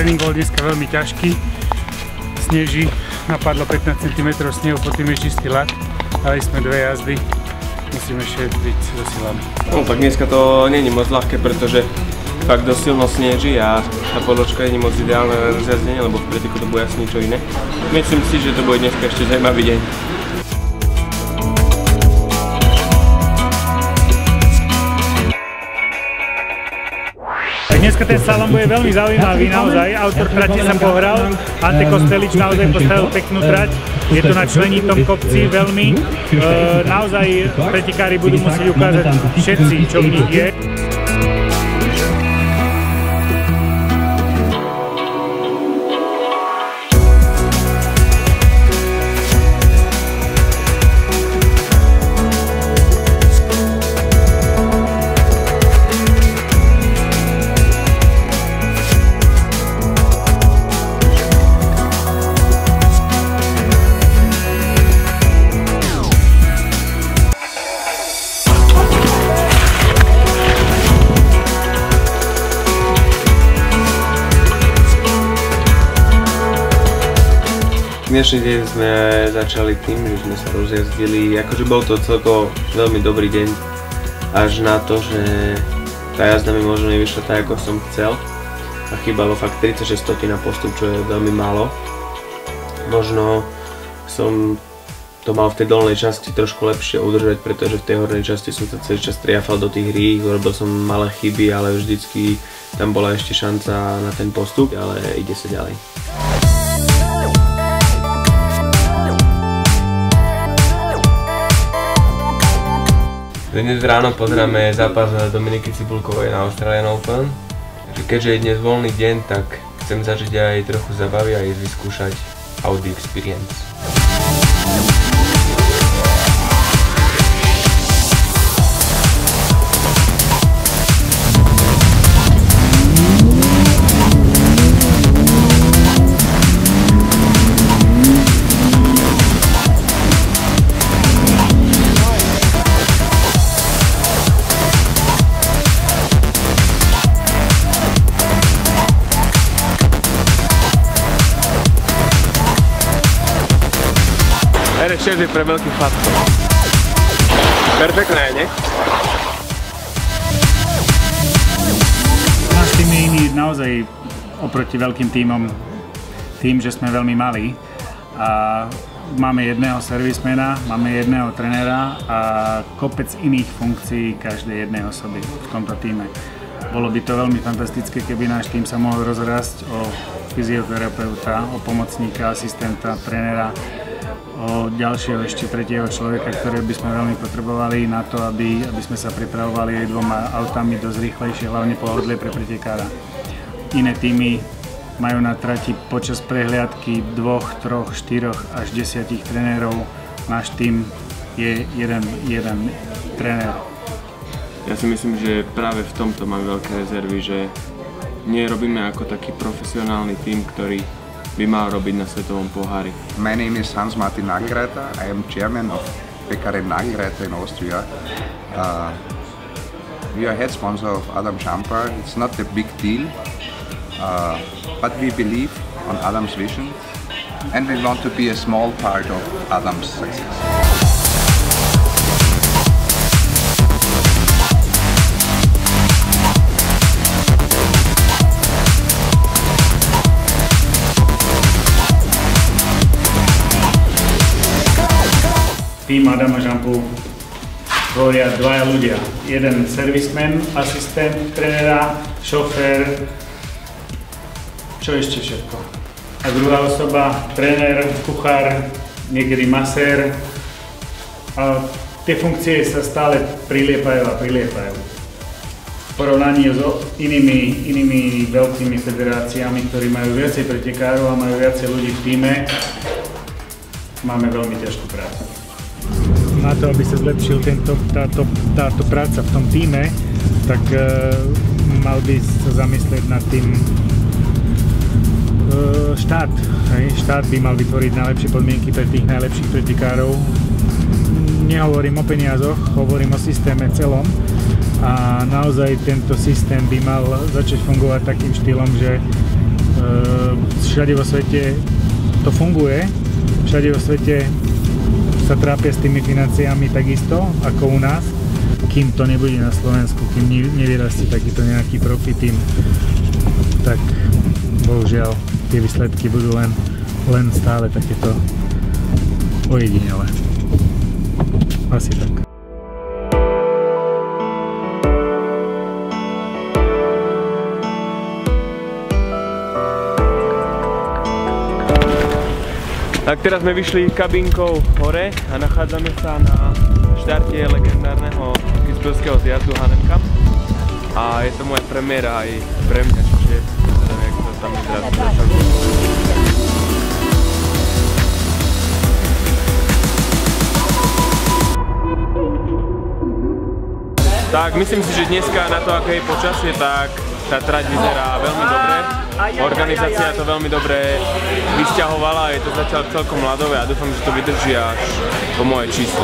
tréning bol dneska veľmi ťažký. Sneží, napadlo 15 cm snehu, potom je čistý ľad. Dali sme 2 jazdy. Musíme ešte byť so silami. No tak dneska to nie je moc ľahké, pretože fakt dosť silno sneží a tá podložka nie je moc ideálna na rozjazdenie, lebo v preteku to bude asi niečo iné. Myslím si, že to bude dneska ešte zaujímavý deň. Dneska ten slalom bude veľmi zaujímavý naozaj. Autor trati sa pohral, Ante Kostelič naozaj postavil peknú trať. Je to na členitom kopci veľmi. Naozaj pretekári budú musieť ukázať všetci, čo v nich je. Dnešný deň sme začali tým, že sme sa rozjazdili, akože bol to celkovo veľmi dobrý deň, až na to, že tá jazda mi možno nevyšla tak, ako som chcel a chýbalo fakt 36 stotín na postup, čo je veľmi málo. Možno som to mal v tej dolnej časti trošku lepšie udržať, pretože v tej hornej časti som sa celý čas triafal do tých rých, urobil som malé chyby, ale vždycky tam bola ešte šanca na ten postup, ale ide sa ďalej. Dnes ráno pozeráme zápas Dominiky Cibulkovej na Australian Open. Keďže je dnes voľný deň, tak chcem zažiť aj trochu zabavy a ísť vyskúšať Audi Experience. RS6 je pre veľkých chlapcov. Perfektné, nie? Náš tým je iný naozaj oproti veľkým tímom tým, že sme veľmi malí a máme jedného servismena, máme jedného trenera a kopec iných funkcií každej jednej osoby v tomto tíme. Bolo by to veľmi fantastické, keby náš tým sa mohol rozrásť o fyzioterapeuta, o pomocníka, asistenta, trenera, o ďalšieho ešte tretieho človeka, ktoré by sme veľmi potrebovali na to, aby sme sa pripravovali aj 2 autami dosť rýchlejšie, hlavne pohodlie pre pretekára. Iné týmy majú na trati počas prehliadky 2, 3, 4 až 10 trenérov. Náš tým je jeden trenér. Ja si myslím, že práve v tomto mám veľké rezervy, že nie robíme ako taký profesionálny tým, ktorý by mal robiť na svetovom pohári. My name is Hans-Martin Nagelreiter. I am chairman of PKR Nagelreiter in Austria. We are head sponsor of Adam Champa. It's not a big deal, but we believe on Adam's vision and we want to be a small part of Adam's success. Tým Adama Champu tvoria 2 ľudia. Jeden servisman, asistent trénera, šofér, čo ešte všetko. A druhá osoba, tréner, kuchár, niekedy masér. A tie funkcie sa stále priliepajú a priliepajú. V porovnaní s inými veľkými federáciami, ktorí majú viacej pretekárov a majú viacej ľudí v tíme, máme veľmi ťažkú prácu. Na to, aby sa zlepšil táto práca v tom tíme, tak mal by sa zamyslieť nad tým štát. Štát by mal vytvoriť najlepšie podmienky pre tých najlepších pretekárov. Nehovorím o peniazoch, hovorím o systéme celom. A naozaj tento systém by mal začať fungovať takým štýlom, že Všade vo svete to funguje, všade vo svete sa trápia s tými financiami takisto ako u nás, kým to nebude na Slovensku, kým nevyrastie takýto nejaký profit tým, tak bohužiaľ tie výsledky budú len stále takéto ojedinele. Asi tak. Tak teraz sme vyšli kabinkou hore a nachádzame sa na štarte legendárneho kitzbühelského zjazdu Hahnenkamm. A je to moja premiéra aj pre mňa, čiže neviem, jak to tam vyzerá. Tak myslím si, že dneska na to, aké je počasie, tak tá trať vyzerá veľmi dobre. Organizácia to veľmi dobre vysťahovala, je to zatiaľ celkom ľadové a dúfam, že to vydrží až po moje číslo.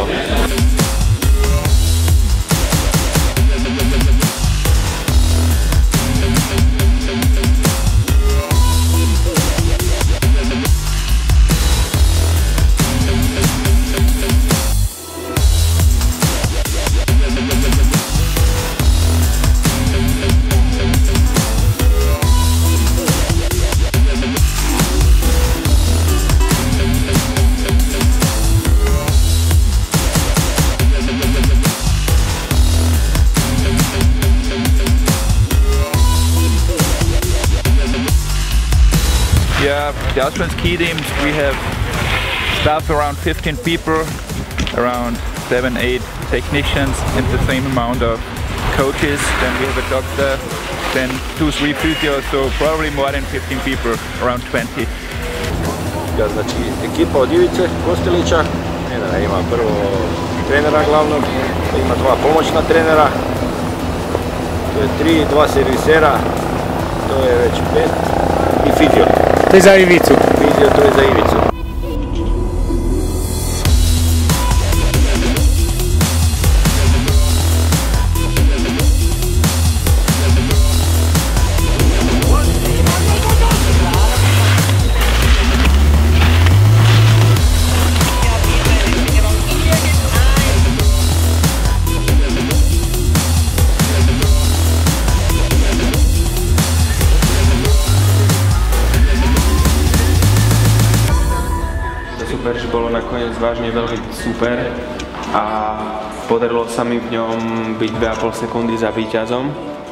Yeah, the Austrian ski teams, we have staff around 15 people, around 7-8 technicians and the same amount of coaches. Then we have a doctor, then 2-3 physios, so probably more than 15 people, around 20. Znači, ekipa od Ivice Kostelića, ima prvo trenera glavnog, ima dva pomoćna trenera, to je 3, 2 servisera, to je već 5 i fizio. To je za Ivicu. Fizio, to je za Ivicu. Že bolo nakoniec vážne veľmi super a podarilo sa mi v ňom byť 2,5 sekundy za víťazom.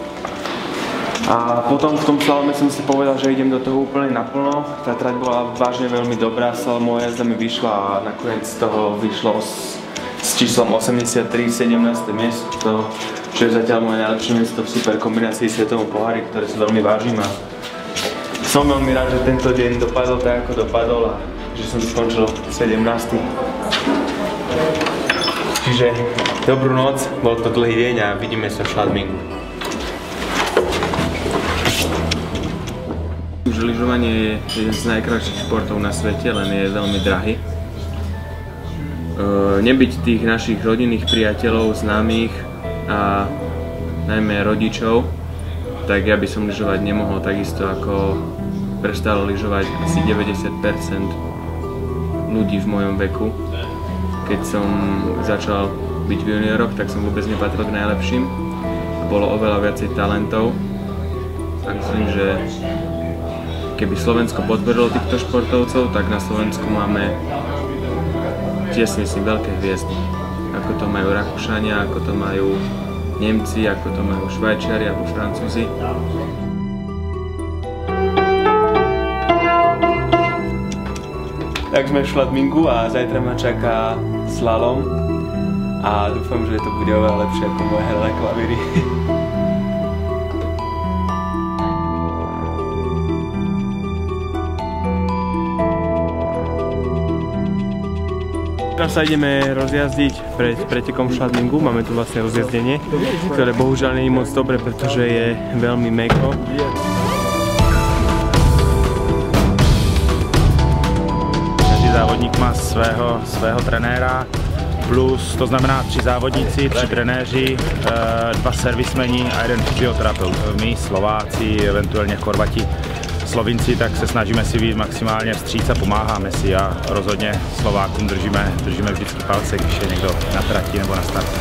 A potom v tom slalome som si povedal, že idem do toho úplne naplno. Tá trať bola vážne veľmi dobrá, slalomová jazda mi vyšla a nakoniec z toho vyšlo s číslom 83, 17. miesto, čo je zatiaľ moje najlepšie miesto v super kombinácii svetovom pohári, ktoré si veľmi vážim a som veľmi rád, že tento deň dopadol tak, ako dopadol a že som skončil 17. Čiže dobrú noc, bol to dlhý deň a vidíme sa v Schladmingu. Lyžovanie je jeden z najkrajších športov na svete, len je veľmi drahý. Nebyť tých našich rodinných priateľov, známych a najmä rodičov, tak ja by som lyžovať nemohol, takisto ako prestalo lyžovať asi 90% ľudí v mojom veku. Keď som začal byť v junioroch, tak som vôbec nepatril k najlepším. Bolo oveľa viacej talentov. A myslím, že keby Slovensko podporilo týchto športovcov, tak na Slovensku máme tiež myslím veľké hviezdy. Ako to majú Rakúšania, ako to majú Nemci, ako to majú Švajčiari alebo Francúzi. Tak sme v Schladmingu a zajtra ma čaká slalom a dúfam, že to bude oveľa lepšie ako moje hra na klavíri. Teraz sa ideme rozjazdiť pred pretekom v Schladmingu, máme tu vlastne rozjazdenie, ktoré bohužiaľ nie je moc dobre, pretože je veľmi mäkko. Závodník má svého trenéra, plus to znamená 3 závodníci, 3 trenéři, 2 servismeni a 1 fyzioterapeut. My Slováci, eventuálně Chorvati, Slovinci, tak se snažíme si být maximálně vstříc a pomáháme si a rozhodně Slovákům držíme vždycky palce, když je někdo na trati nebo na startu.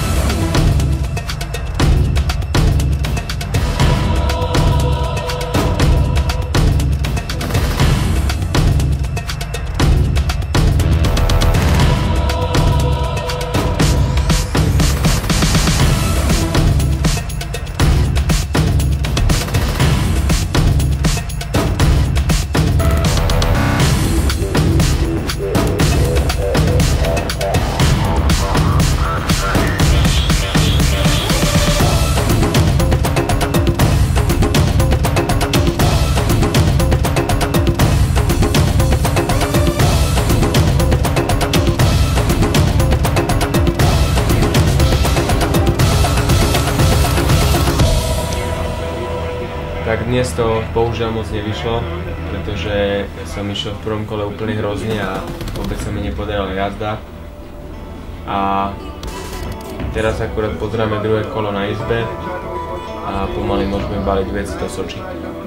Tak dnes to bohužiaľ moc nevyšlo, pretože som išiel v prvom kole úplne hrozne a vôbec sa mi nepodarila jazda. A teraz akurát pozeráme druhé kolo na izbe a pomaly môžeme baliť veci do Soči.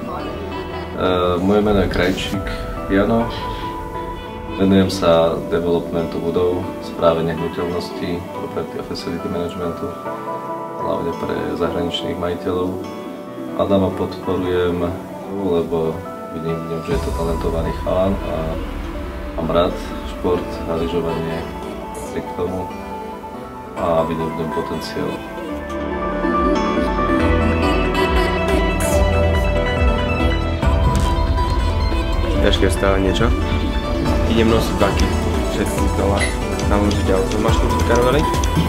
Moje meno je Krajčík Jano. Venujem sa developmentu budov, správe nehnuteľností, property a facility managementu, hlavne pre zahraničných majiteľov. Adama podporujem, lebo vidím, že je to talentovaný chalan a mám rád šport a lyžovanie k tomu a vidím v ňom potenciál. Ťažké vstávanie, čo? Idem nosiť baky, všetky z dola, naložiť auto. Máš tu karavely?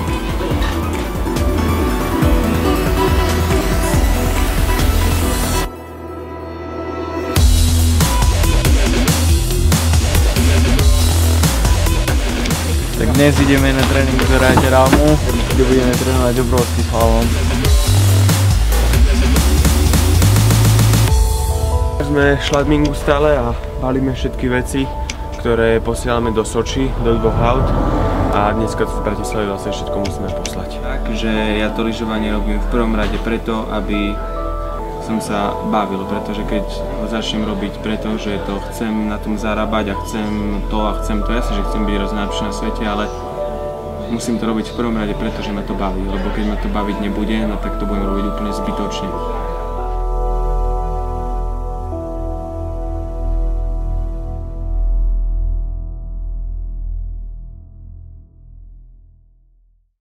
Tak dnes ideme na tréning do Ráte Rámu, kde budeme trénovať obrovský slalom. Sme v šladmingu stále a balíme všetky veci, ktoré posielame do Soči, do 2 aut a dneska tu v Bratislave vlastne všetko musíme poslať. Takže ja to lyžovanie robím v prvom rade preto, aby som sa bavil, pretože keď ho začnem robiť preto, že to chcem na tom zarábať a chcem to, jasne, že chcem byť najlepší na svete, ale musím to robiť v prvom rade preto, že ma to baví, lebo keď ma to baviť nebude, no tak to budem robiť úplne zbytočne.